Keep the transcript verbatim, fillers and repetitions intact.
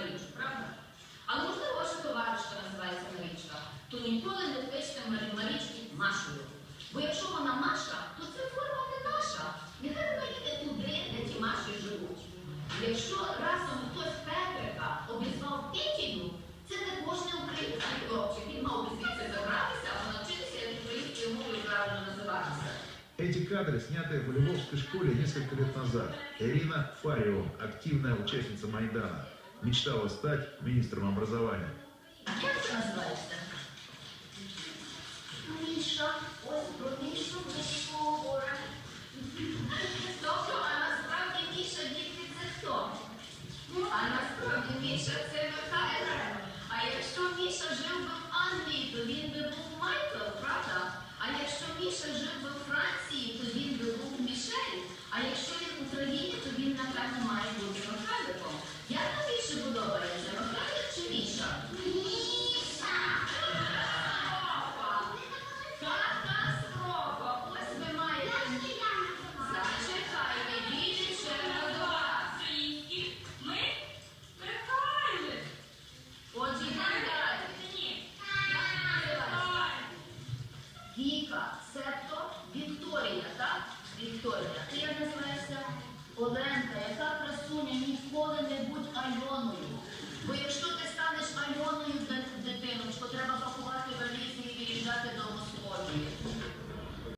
Марічку, правда? Але можливо ваша товаришка називається Марічка, то ніколи не кличте Марічки Машою. Бо якщо вона Маша, то це форма не наша. Нехай вона їде туди, де ті Маші живуть. Якщо разом хтось Петрика обізвав Петію, це також не український хлопчик. Він мав би звідси забратися, або навчитися українською мовою правильно називатися. Эти кадры сняты в Львовской школе несколько лет назад. Ирина Фарион, активная участница Майдана, мечтала стать министром образования. Як це називається? Міша. Ось про Мішу Мішу говорить. Тобто, а насправді Міша, дітки, це хто? А насправді Міша – це Михайло. А якщо Міша жив би в Англії, то він би був Майкл, правда? А якщо Міша жив би в Франції, то він би був Мішель. А якщо він в Україні, то він, напевно, має бути Михайло.